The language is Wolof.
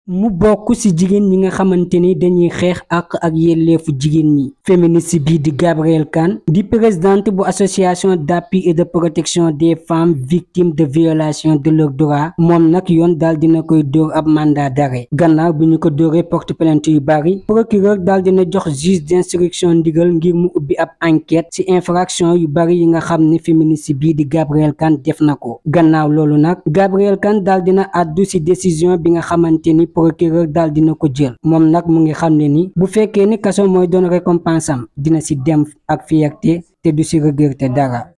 mu bokk ci jigéen ñi nga xamante ni dañuy xeex ak yelleefu jigéen ñi. féministe bii di Gabrielle Kane di présidente bu association d'appui et de protection des femmes victimes de violation de leurs droits moom nag yoon daal dina koy dóor ab mandat d'arrêt gannaaw bi ñu ko dóoree porte plainte yu bari. procureur daal dina jox juge d'instruction ndigal ngir mu ubbi ab enquête ci infraction yu bari yi nga xam ne féministe bii di Gabrielle Kane def na ko. gannaaw loolu nag Gabrielle Kane daal dina àddu ci décision bi nga xamante ni procureur daal dina ko jël. moom nag mu ngi xam ne ni bu fekkee ni kaso mooy doon récompense am dina ci dem ak fierté te du ci regretter dara.